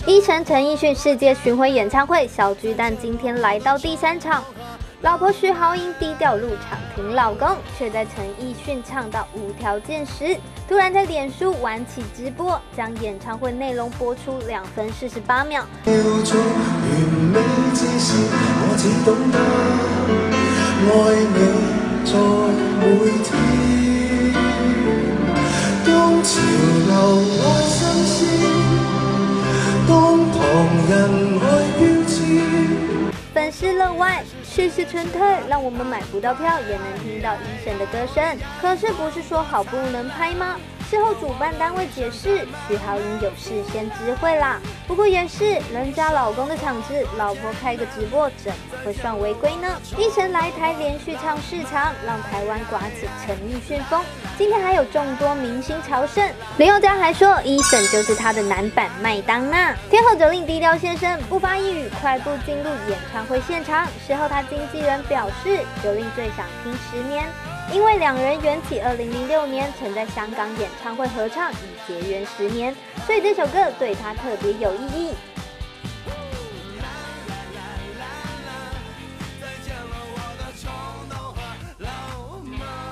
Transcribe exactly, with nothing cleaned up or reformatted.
医神陈奕迅世界巡回演唱会小巨蛋今天来到第三场，老婆徐豪英低调入场挺老公，却在陈奕迅唱到无条件时，突然在脸书玩起直播，将演唱会内容播出两分四十八秒。 當潮流愛新鮮，當旁人愛標籤。 粉絲樂外，蓄勢純推，讓我們買不到票也能聽到醫神的歌聲。可是不是說好不能拍嗎？事後主辦單位解釋，徐豪英有事先知會啦。不過也是人家老公的場子，老婆開個直播，怎麼會算違規呢？醫神來台連續唱四場，讓台灣颳起陳奕迅風。今天還有眾多明星朝聖，林宥嘉還說醫神就是他的男版麥當娜。天后九令低調現身，不發一語，快步進入演唱會現場。事後他經紀人表示，九令最想聽十年。因為兩人緣起二零零六年曾在香港演唱會合唱，已結緣十年，所以這首歌對他特別有意義。